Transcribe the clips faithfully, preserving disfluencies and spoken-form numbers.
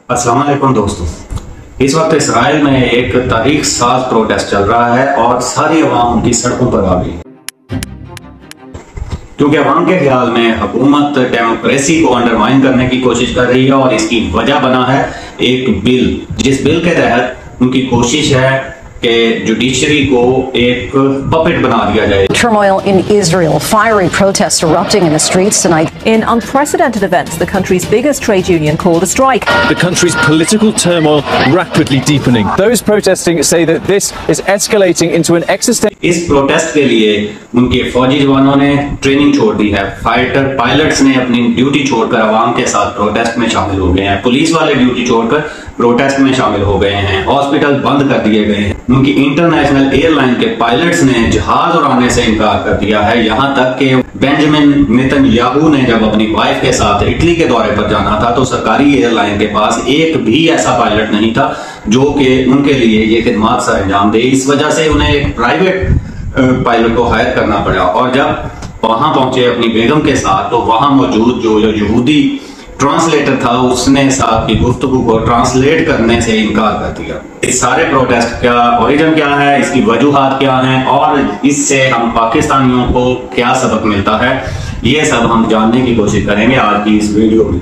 अस्सलाम वालेकुम दोस्तों, इस वक्त इसराइल में एक तारीख साज प्रोटेस्ट चल रहा है और सारी अवाम उनकी सड़कों पर आ गई क्योंकि अवाम के ख्याल में हुकूमत डेमोक्रेसी को अंडरमाइन करने की कोशिश कर रही है और इसकी वजह बना है एक बिल, जिस बिल के तहत उनकी कोशिश है कि जुडिशरी को एक पपेट बना दिया जाए। Turmoil in Israel, fiery protests erupting in the streets tonight. In unprecedented events, the country's biggest trade union called a strike. The country's political turmoil rapidly deepening. Those protesting say that this is escalating into an existential. इस protest के लिए उनके फौजी जवानों ने training छोड़ दी है। Fighter pilots ने अपनी ड्यूटी छोड़कर अवाम के साथ प्रोटेस्ट में शामिल हो गए हैं। पुलिस वाले ड्यूटी छोड़कर प्रोटेस्ट में शामिल हो गए हैं। हॉस्पिटल बंद कर दिए गए हैं। उनकी इंटरनेशनल एयरलाइन के पायलट्स ने जहाज उड़ाने से इनकार कर दिया है। यहाँ तक कि बेंजामिन नेतन्याहू ने जब अपनी वाइफ के साथ इटली के दौरे पर जाना था तो सरकारी एयरलाइन के पास एक भी ऐसा पायलट नहीं था जो कि उनके लिए ये खिदमत सर अंजाम दे। इस वजह से उन्हें एक प्राइवेट पायलट को हायर करना पड़ा और जब वहां पहुंचे अपनी बेगम के साथ तो वहां मौजूद जो यहूदी ट्रांसलेटर था उसने साहब की गुफ्तगू को ट्रांसलेट करने से इनकार कर दिया। इस सारे प्रोटेस्ट का ओरिजिन क्या है, इसकी वजूहात क्या हैं और इससे हम पाकिस्तानियों को क्या सबक मिलता है, ये सब हम जानने की कोशिश करेंगे आज की इस वीडियो में।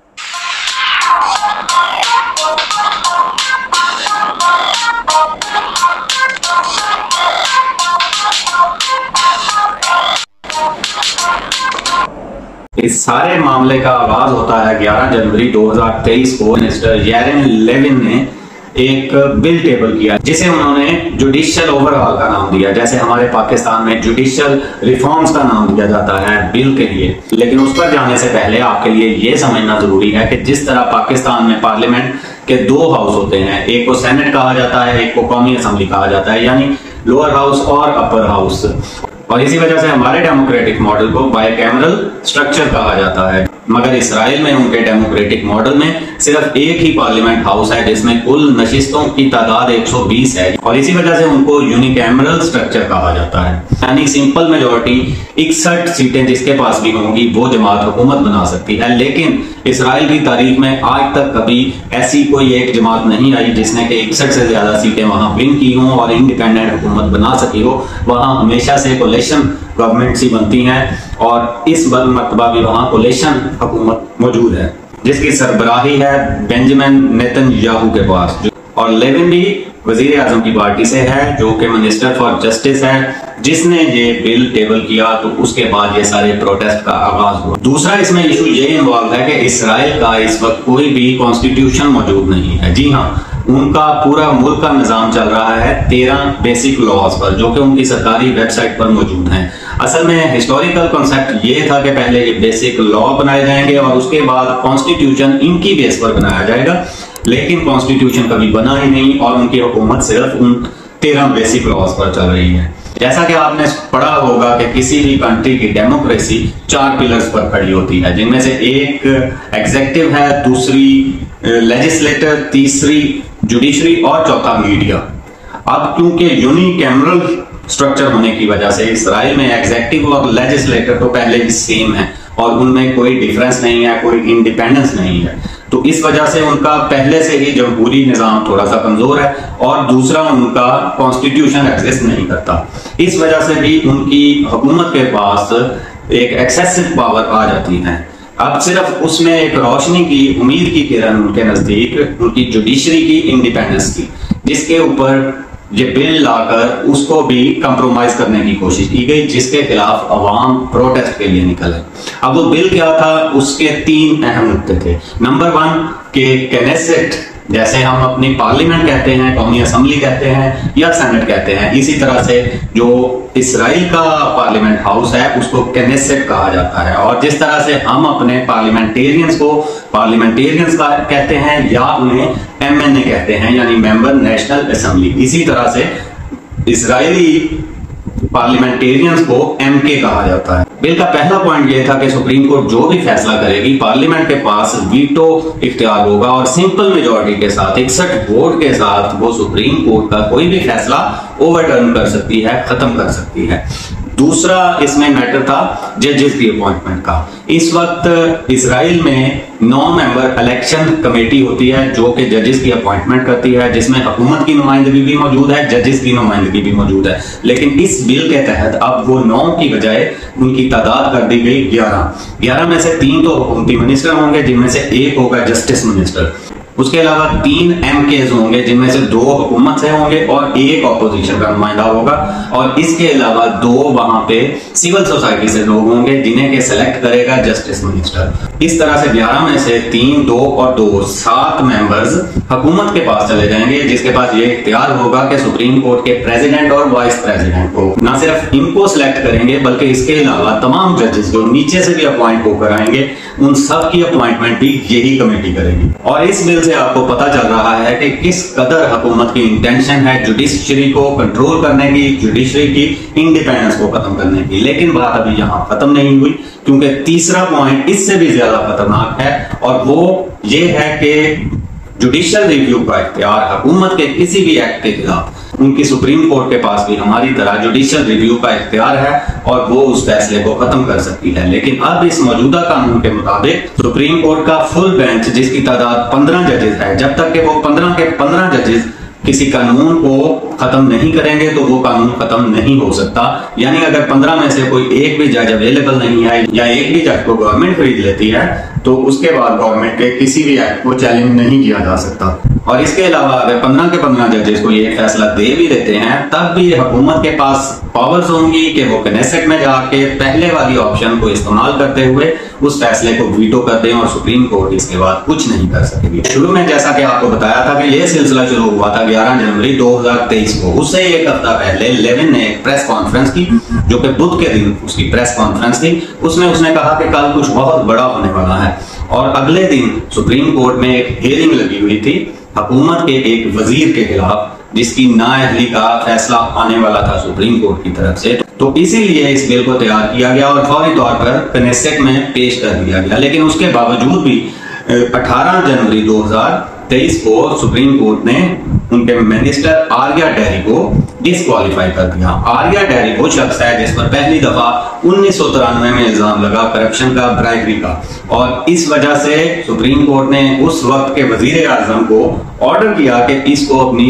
इस सारे मामले का आगाज होता है ग्यारह जनवरी दो हज़ार तेईस को। मिनिस्टर यारेन लेविन ने एक बिल टेबल किया जिसे उन्होंने जुडिशियल ओवरऑल का नाम दिया, जैसे हमारे पाकिस्तान में जुडिशियल रिफॉर्म्स का नाम दिया जाता है बिल के लिए। लेकिन उस पर जाने से पहले आपके लिए यह समझना जरूरी है कि जिस तरह पाकिस्तान में पार्लियामेंट के दो हाउस होते हैं, एक को सेनेट कहा जाता है, एक को कौमी असम्बली कहा जाता है, यानी लोअर हाउस और अपर हाउस। और इसी वजह से हमारे डेमोक्रेटिक मॉडल को बाइकैमरल स्ट्रक्चर कहा जाता है। मगर इसराइल में उनके डेमोक्रेटिक मॉडल में सिर्फ एक ही पार्लियामेंट हाउस है जिसमें कुल नशिस्तों की तादाद एक सौ बीस है और इसी वजह से उनको यूनिकैमरल स्ट्रक्चर कहा जाता है, यानी सिंपल मेजोरिटी इकसठ सीटें जिसके पास भी होंगी वो जमात हुकूमत बना सकती है। लेकिन इसराइल की तारीख में आज तक कभी ऐसी कोई एक जमात नहीं आई जिसने कि इकसठ से ज्यादा सीटें वहां विन की हों और इंडिपेंडेंट हुकूमत बना सकी हो। वहां हमेशा से कोलेशन गवर्नमेंट सी बनती हैं और इस मरतबा भी वहां कोलेशन हुकूमत मौजूद है जिसकी सरबराही है बेंजामिन नेतन्याहू के पास, और लेविन भी वजीर आजम की पार्टी से है जो कि मिनिस्टर फॉर जस्टिस है, जिसने ये बिल टेबल किया तो उसके बाद ये सारे प्रोटेस्ट का आगाज हुआ। दूसरा इसमें इशू ये इन्वॉल्व है कि इसराइल का इस वक्त कोई भी कॉन्स्टिट्यूशन मौजूद नहीं है। जी हाँ, उनका पूरा मुल्क का निजाम चल रहा है तेरह बेसिक लॉज पर जो कि उनकी सरकारी वेबसाइट पर मौजूद हैं। असल में हिस्टोरिकल कॉन्सेप्ट ये था कि पहले ये बेसिक लॉ बनाए जाएंगे और उसके बाद कॉन्स्टिट्यूशन इनकी बेस पर बनाया जाएगा, लेकिन कॉन्स्टिट्यूशन कभी बना ही नहीं और उनकी हुकूमत सिर्फ उन तेरह बेसिक लॉज पर चल रही है। जैसा कि आपने पढ़ा होगा कि किसी भी कंट्री की डेमोक्रेसी चार पिलर्स पर खड़ी होती है, जिनमें से एक एग्जीक्यूटिव है, दूसरी लेजिस्लेटर, तीसरी जुडिशरी और चौथा मीडिया। अब क्योंकि यूनिकैमरल स्ट्रक्चर होने की वजह से इसराइल में एग्जीक्यूटिव और लेजिस्लेटर तो पहले ही सेम है और उनमें कोई डिफरेंस नहीं है, कोई इंडिपेंडेंस नहीं है, तो इस वजह से उनका पहले से ही जमहूरी निजाम थोड़ा सा कमजोर है और दूसरा उनका कॉन्स्टिट्यूशन एग्जिस्ट नहीं करता। इस वजह से भी उनकी हुकूमत के पास एक एक्सेसिव पावर आ जाती है। अब सिर्फ उसमें एक रोशनी की उम्मीद की किरण उनके नजदीक उनकी जुडिशरी की इंडिपेंडेंस की, जिसके ऊपर ये बिल लाकर उसको भी कंप्रोमाइज करने की कोशिश की गई, जिसके खिलाफ अवाम प्रोटेस्ट के लिए निकले। अब वो बिल क्या था, उसके तीन अहम मुद्दे थे। नंबर वन के कैनेसेट, जैसे हम अपनी पार्लियामेंट कहते हैं, कौमी असम्बली कहते हैं या सेनेट कहते हैं, इसी तरह से जो इसराइल का पार्लियामेंट हाउस है उसको कैनेसेट कहा जाता है। और जिस तरह से हम अपने पार्लियामेंटेरियंस को पार्लियामेंटेरियंस का कहते हैं या उन्हें एम एन ए कहते हैं, यानी मेंबर नेशनल असेंबली, इसी तरह से इसराइली पार्लियामेंटेरियंस को एम के कहा जाता है। बिल का पहला पॉइंट यह था कि सुप्रीम कोर्ट जो भी फैसला करेगी पार्लियामेंट के पास वीटो इख्तियार होगा और सिंपल मेजॉरिटी के साथ इकसठ वोट के साथ वो सुप्रीम कोर्ट का कोई भी फैसला ओवरटर्न कर सकती है, खत्म कर सकती है। दूसरा इसमें मैटर था जजेस की अपॉइंटमेंट का। इस वक्त इजराइल में नौ मेंबर इलेक्शन कमेटी होती है जो कि जजेस की अपॉइंटमेंट करती है, जिसमें हुकूमत की नुमाइंदगी भी मौजूद है, जजेस की नुमाइंदगी भी मौजूद है। लेकिन इस बिल के तहत अब वो नौ की बजाय उनकी तादाद कर दी गई ग्यारह। ग्यारह में से तीन तो हुकूमती मिनिस्टर होंगे, जिनमें से एक होगा जस्टिस मिनिस्टर। उसके अलावा तीन एम केज होंगे, जिनमें से दो हुकूमत से होंगे और एक ऑपोजिशन का नुमाइंदा होगा। और इसके अलावा दो वहां पे सिविल सोसाइटी से लोग होंगे जिन्हें के सेलेक्ट करेगा जस्टिस मिनिस्टर। इस तरह से ग्यारह में से तीन, दो और दो, सात मेंबर्स हुकूमत के पास चले जाएंगे, जिसके पास ये इख्तियार होगा कि सुप्रीम कोर्ट के प्रेसिडेंट और वाइस प्रेसिडेंट को न सिर्फ इनको सिलेक्ट करेंगे बल्कि इसके अलावा तमाम जजेस जो नीचे से भी अपॉइंट होकर आएंगे उन सब की अपॉइंटमेंट भी यही कमेटी करेगी। और इस बिल से आपको पता चल रहा है कि किस कदर हुकूमत की इंटेंशन है जुडिशरी को कंट्रोल करने की, जुडिशरी की इंडिपेंडेंस को खत्म करने की। लेकिन बात अभी यहां खत्म नहीं हुई, क्योंकि तीसरा पॉइंट इससे भी ज्यादा खतरनाक है और वो ये है कि जुडिशियल रिव्यू का इख्तियार हुकूमत के किसी भी एक्ट के खिलाफ उनकी सुप्रीम कोर्ट के पास भी हमारी तरह जुडिशियल रिव्यू का इख्तियार है और वो उस फैसले को खत्म कर सकती है। लेकिन अब इस मौजूदा कानून के मुताबिक सुप्रीम कोर्ट का फुल बेंच, जिसकी तादाद पंद्रह जजेस है, जब तक कि वो पंद्रह के पंद्रह जजेस किसी कानून को खत्म नहीं करेंगे तो वो कानून खत्म नहीं हो सकता। यानी अगर पंद्रह में से कोई एक भी जज अवेलेबल नहीं है या एक भी जज को गवर्नमेंट खरीद लेती है तो उसके बाद गवर्नमेंट के किसी भी एक्ट को चैलेंज नहीं किया जा सकता। और इसके अलावा अगर पंद्रह के पंद्रह जजेस को ये फैसला दे भी देते हैं तब भी हुकूमत के पास पावर्स होंगी कि वो कनेसेट में जाके पहले वाली ऑप्शन को इस्तेमाल करते हुए उस फैसले को वीटो कर दें और सुप्रीम कोर्ट इसके बाद कुछ नहीं कर सकेगी। शुरू में जैसा कि आपको बताया था कि यह सिलसिला शुरू हुआ था ग्यारह जनवरी दो हज़ार तेईस को। उससे एक हफ्ता पहले लेविन ने एक प्रेस कॉन्फ्रेंस की, जो कि बुध के दिन उसकी प्रेस कॉन्फ्रेंस थी। उसमें उसने कहा कि कल कुछ बहुत बड़ा होने वाला है और अगले दिन सुप्रीम कोर्ट में एक हियरिंग लगी हुई थी हुकूमत के एक वजीर के खिलाफ, जिसकी नाअहली का फैसला आने वाला था सुप्रीम कोर्ट की तरफ से। तो इसीलिए इस बिल को तैयार किया गया और फौरी तौर पर कनेसेट में पेश कर दिया गया। लेकिन उसके बावजूद भी अठारह जनवरी दो हज़ार तेईस को सुप्रीम कोर्ट ने उनके मिनिस्टर आर्या डेरी को डिस्क्वालीफाई कर दिया। आर्या डेरी वो शख्स है जिस पर पहली दफा उन्नीस सौ तिरानवे में इल्जाम लगा करप्शन का, ब्राइबरी का, और इस वजह से सुप्रीम कोर्ट ने उस वक्त के वजीर आजम को ऑर्डर किया कि इसको अपनी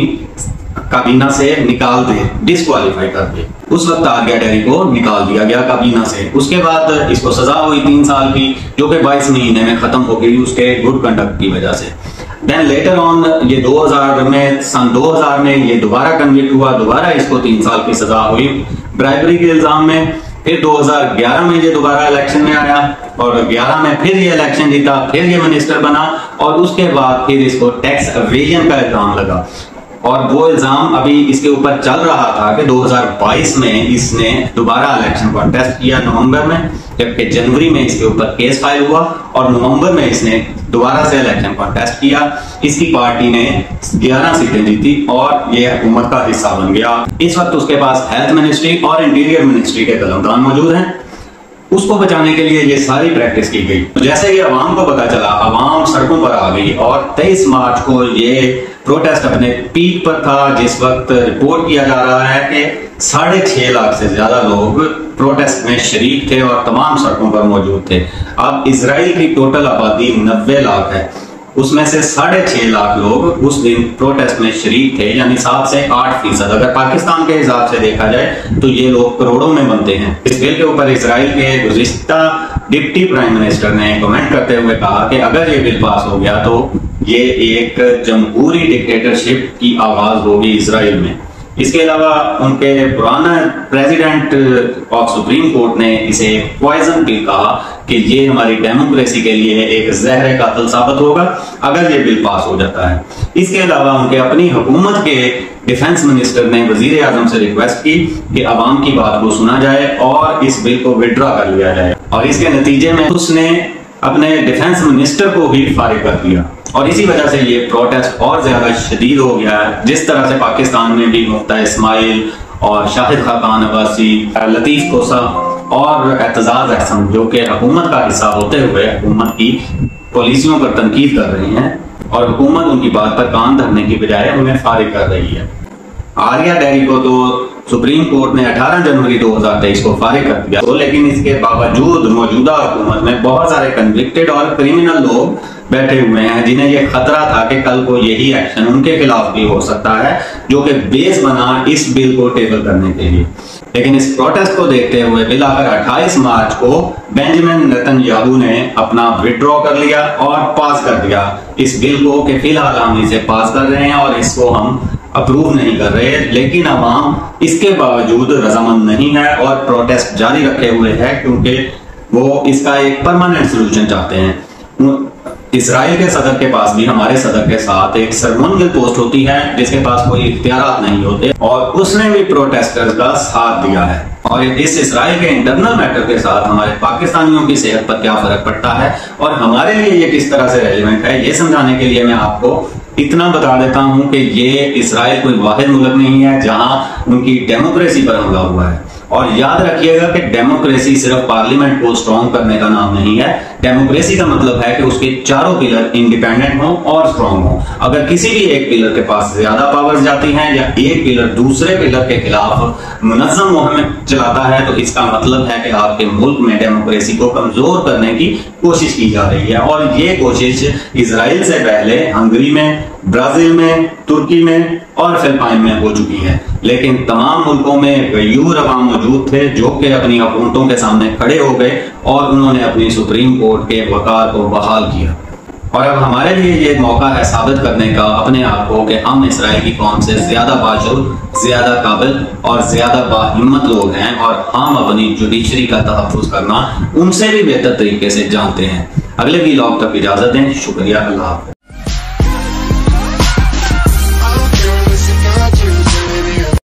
काबीना से निकाल दे, डिस्क्वालीफाई कर दे। उस वक्त आर्या डेरी को निकाल दिया गया काबीना से। उसके बाद इसको सजा हुई तीन साल की, जो कि बाईस महीने में खत्म हो गई उसके गुड कंडक्ट की वजह से। देन लेटर ऑन ये दो हज़ार में सन दो हज़ार में ये दोबारा कन्विक्ट हुआ, दोबारा इसको तीन साल की सजा हुई ब्राइबरी के इल्जाम में। फिर दो हज़ार ग्यारह में ये दोबारा इलेक्शन में आया और ग्यारह में फिर ये इलेक्शन जीता, फिर ये मिनिस्टर बना और उसके बाद फिर इसको टैक्स एवेजन का इल्जाम लगा। और वो इल्जाम अभी इसके ऊपर चल रहा था कि दो हज़ार बाईस में इसने दोबारा इलेक्शन कॉन्टेस्ट किया नवंबर में, जबकि जनवरी में इसके ऊपर केस फाइल हुआ और नवंबर में इसने दोबारा से इलेक्शन कॉन्टेस्ट किया। इसकी पार्टी ने ग्यारह सीटें जीती और ये हुकूमत का हिस्सा बन गया। इस वक्त उसके पास हेल्थ मिनिस्ट्री और इंटीरियर मिनिस्ट्री के कलमदान मौजूद हैं। उसको बचाने के लिए ये सारी प्रैक्टिस की गई। जैसे ही अवाम को पता चला, अवाम सड़कों पर आ गई और तेईस मार्च को ये प्रोटेस्ट अपने पीक पर था, जिस वक्त रिपोर्ट किया जा रहा है कि साढ़े छह लाख से ज्यादा लोग प्रोटेस्ट में शरीक थे और तमाम सड़कों पर मौजूद थे। अब इजराइल की टोटल आबादी नब्बे लाख है, उसमें से साढ़े छह लाख लोग उस दिन प्रोटेस्ट में शरीक थे, यानी सात से आठ फीसद। अगर पाकिस्तान के हिसाब से देखा जाए तो ये लोग करोड़ों में बनते हैं। इस बिल के ऊपर इजराइल के गुज़िश्ता डिप्टी प्राइम मिनिस्टर ने कमेंट करते हुए कहा कि अगर ये बिल पास हो गया तो ये एक जमहूरी डिक्टेटरशिप की आवाज होगी इजराइल में। इसके अलावा उनके पुराना प्रेसिडेंट ऑफ सुप्रीम कोर्ट ने इसे पॉइजन बिल कहा कि ये हमारी डेमोक्रेसी के लिए एक जहर कातिल साबित होगा अगर ये बिल पास हो जाता है। इसके अलावा उनके अपनी हुकूमत के डिफेंस मिनिस्टर ने वजीर आजम से रिक्वेस्ट की कि अवाम की बात को सुना जाए और इस बिल को विड्रॉ कर लिया जाए, और इसके नतीजे में उसने अपने डिफेंस मिनिस्टर को भी फारिग कर दिया और इसी वजह से ये प्रोटेस्ट और ज्यादा शदीद हो गया है। जिस तरह से पाकिस्तान में भी मुफ्ता इस्माइल और शाहिद खाकान अब्बासी, लतीफ कोसा और एतजाज अहसन, जो कि हुकूमत का हिस्सा होते हुए हुकूमत की पॉलिसियों पर तनकीद कर रही हैं और हुकूमत उनकी बात पर कान धरने की बजाय उन्हें फारिग कर रही है। आर्या डेरी को तो सुप्रीम कोर्ट ने अठारह जनवरी दो हज़ार तेईस को फारिग कर दिया। तो लेकिन इसके बावजूद मौजूदा हुकूमत में बहुत सारे कन्विक्टेड और क्रिमिनल लोग बैठे हुए हैं जिन्हें यह खतरा था कि कल को यही एक्शन उनके खिलाफ भी हो सकता है, जो कि बेस बना इस बिल को टेबल करने के लिए। लेकिन इस प्रोटेस्ट को देखते हुए बिल आकर अट्ठाईस मार्च को बेंजामिन नेतन्याहू ने अपना विड्रॉ कर लिया और पास कर दिया इस बिल को कि फिलहाल हम इसे पास कर रहे हैं और इसको हम अप्रूव नहीं कर रहे। लेकिन अवाम इसके बावजूद रजामंद नहीं है और प्रोटेस्ट जारी रखे हुए है, क्योंकि वो इसका एक परमानेंट सोल्यूशन चाहते हैं। इजराइल के सदर के पास भी हमारे सदर के साथ एक सर्मोनियल पोस्ट होती है जिसके पास कोई इख्तियारात नहीं होते, और उसने भी प्रोटेस्टर्स का साथ दिया है। और इस इजराइल के इंटरनल मैटर के साथ हमारे पाकिस्तानियों की सेहत पर क्या फर्क पड़ता है और हमारे लिए ये किस तरह से रेलिवेंट है, ये समझाने के लिए मैं आपको इतना बता देता हूं कि ये इजराइल कोई वाहिद मुल्क नहीं है जहां उनकी डेमोक्रेसी पर हमला हुआ है। और याद रखिएगा कि डेमोक्रेसी सिर्फ पार्लियामेंट को स्ट्रॉन्ग करने का नाम नहीं है। डेमोक्रेसी का मतलब है कि उसके चारों पिलर इंडिपेंडेंट हो और स्ट्रॉन्ग हो। अगर किसी भी एक पिलर के पास ज्यादा पावर्स जाती हैं या एक पिलर दूसरे पिलर के खिलाफ मुनज़्ज़म मुहिम चलाता है, तो इसका मतलब है कि आपके मुल्क में डेमोक्रेसी को कमजोर करने की कोशिश की जा रही है। और ये कोशिश इजराइल से पहले हंगरी में, ब्राजील में, तुर्की में और फिलिपाइन में हो चुकी है। लेकिन तमाम मुल्कों में गयूर अवाम मौजूद थे जो कि अपनी हुकूमतों के सामने खड़े हो गए और उन्होंने अपनी सुप्रीम कोर्ट के वकार को बहाल किया। और अब हमारे लिए ये मौका है साबित करने का अपने आप को कि हम इसराइल की कौम से ज्यादा बाजुर्ग, ज्यादा काबिल और ज्यादा बाहिम्मत लोग हैं, और हम अपनी जुडिशरी का तहफ्फुज़ करना उनसे भी बेहतर तरीके से जानते हैं। अगले व्लॉग तक इजाजत दें। शुक्रिया। अल्लाह हाफ़िज़।